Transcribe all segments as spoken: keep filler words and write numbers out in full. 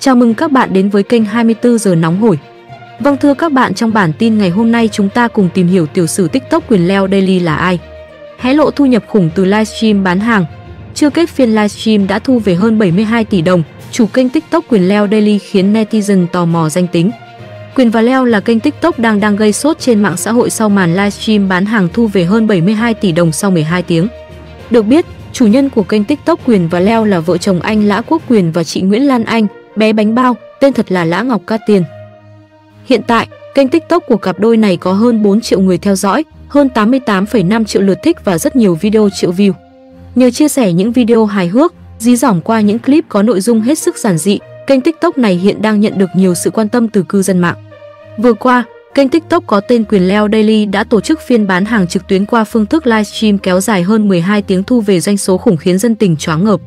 Chào mừng các bạn đến với kênh hai mươi tư giờ nóng hổi. Vâng thưa các bạn, trong bản tin ngày hôm nay chúng ta cùng tìm hiểu tiểu sử TikTok quyền Leo Daily là ai. Hé lộ thu nhập khủng từ livestream bán hàng. Chưa kết phiên livestream đã thu về hơn bảy mươi hai tỷ đồng, chủ kênh TikTok quyền Leo Daily khiến netizen tò mò danh tính. Quyền và Leo là kênh TikTok đang đang gây sốt trên mạng xã hội sau màn livestream bán hàng thu về hơn bảy mươi hai tỷ đồng sau mười hai tiếng. Được biết, chủ nhân của kênh TikTok Quyền và Leo là vợ chồng anh Lã Quốc Quyền và chị Nguyễn Lan Anh, bé bánh bao, tên thật là Lã Ngọc Cát Tiên. Hiện tại, kênh TikTok của cặp đôi này có hơn bốn triệu người theo dõi, hơn tám mươi tám phẩy năm triệu lượt thích và rất nhiều video triệu view. Nhờ chia sẻ những video hài hước, dí dỏm qua những clip có nội dung hết sức giản dị, kênh TikTok này hiện đang nhận được nhiều sự quan tâm từ cư dân mạng. Vừa qua, kênh TikTok có tên Quyền Leo Daily đã tổ chức phiên bán hàng trực tuyến qua phương thức livestream kéo dài hơn mười hai tiếng, thu về doanh số khủng khiến dân tình choáng ngợp.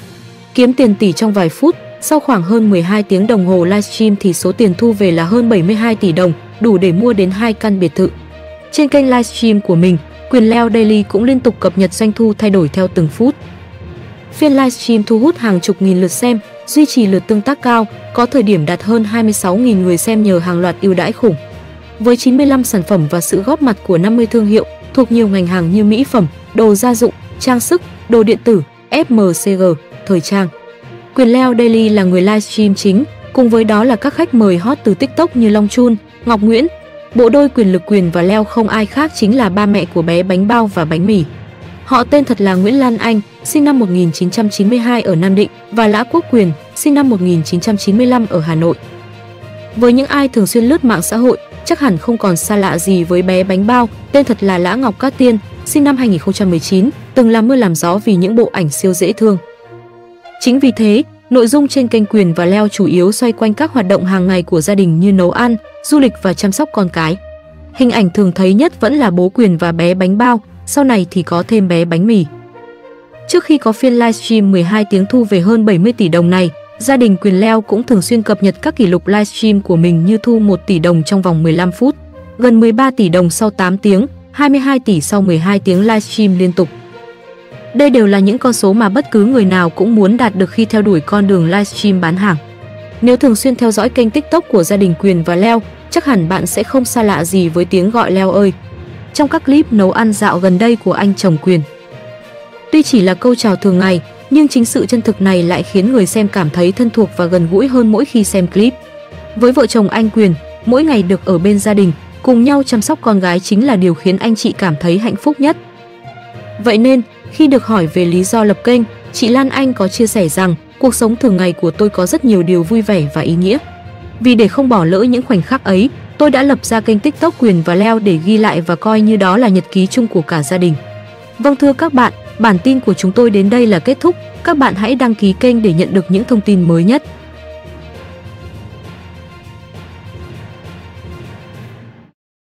Kiếm tiền tỷ trong vài phút, sau khoảng hơn mười hai tiếng đồng hồ livestream thì số tiền thu về là hơn bảy mươi hai tỷ đồng, đủ để mua đến hai căn biệt thự. Trên kênh livestream của mình, Quyền Leo Daily cũng liên tục cập nhật doanh thu thay đổi theo từng phút. Phiên livestream thu hút hàng chục nghìn lượt xem, duy trì lượt tương tác cao, có thời điểm đạt hơn hai mươi sáu nghìn người xem nhờ hàng loạt ưu đãi khủng. Với chín mươi lăm sản phẩm và sự góp mặt của năm mươi thương hiệu thuộc nhiều ngành hàng như mỹ phẩm, đồ gia dụng, trang sức, đồ điện tử, ép em xê giê, thời trang. Quyền Leo Daily là người livestream chính, cùng với đó là các khách mời hot từ TikTok như Long Chun, Ngọc Nguyễn. Bộ đôi quyền lực Quyền và Leo không ai khác chính là ba mẹ của bé bánh bao và bánh mì. Họ tên thật là Nguyễn Lan Anh, sinh năm một nghìn chín trăm chín mươi hai ở Nam Định, và Lã Quốc Quyền, sinh năm một nghìn chín trăm chín mươi lăm ở Hà Nội. Với những ai thường xuyên lướt mạng xã hội, chắc hẳn không còn xa lạ gì với bé bánh bao, tên thật là Lã Ngọc Cát Tiên, sinh năm hai nghìn không trăm mười chín, từng làm mưa làm gió vì những bộ ảnh siêu dễ thương. Chính vì thế, nội dung trên kênh Quyền và Leo chủ yếu xoay quanh các hoạt động hàng ngày của gia đình như nấu ăn, du lịch và chăm sóc con cái. Hình ảnh thường thấy nhất vẫn là bố Quyền và bé bánh bao, sau này thì có thêm bé bánh mì. Trước khi có phiên livestream mười hai tiếng thu về hơn bảy mươi tỷ đồng này, gia đình Quyền Leo cũng thường xuyên cập nhật các kỷ lục livestream của mình như thu một tỷ đồng trong vòng mười lăm phút, gần mười ba tỷ đồng sau tám tiếng, hai mươi hai tỷ sau mười hai tiếng livestream liên tục. Đây đều là những con số mà bất cứ người nào cũng muốn đạt được khi theo đuổi con đường livestream bán hàng. Nếu thường xuyên theo dõi kênh TikTok của gia đình Quyền và Leo, chắc hẳn bạn sẽ không xa lạ gì với tiếng gọi Leo ơi trong các clip nấu ăn dạo gần đây của anh chồng Quyền. Tuy chỉ là câu chào thường ngày, nhưng chính sự chân thực này lại khiến người xem cảm thấy thân thuộc và gần gũi hơn mỗi khi xem clip. Với vợ chồng anh Quyền, mỗi ngày được ở bên gia đình, cùng nhau chăm sóc con gái chính là điều khiến anh chị cảm thấy hạnh phúc nhất. Vậy nên, khi được hỏi về lý do lập kênh, chị Lan Anh có chia sẻ rằng cuộc sống thường ngày của tôi có rất nhiều điều vui vẻ và ý nghĩa. Vì để không bỏ lỡ những khoảnh khắc ấy, tôi đã lập ra kênh TikTok Quyền và Leo để ghi lại và coi như đó là nhật ký chung của cả gia đình. Vâng thưa các bạn, bản tin của chúng tôi đến đây là kết thúc. Các bạn hãy đăng ký kênh để nhận được những thông tin mới nhất.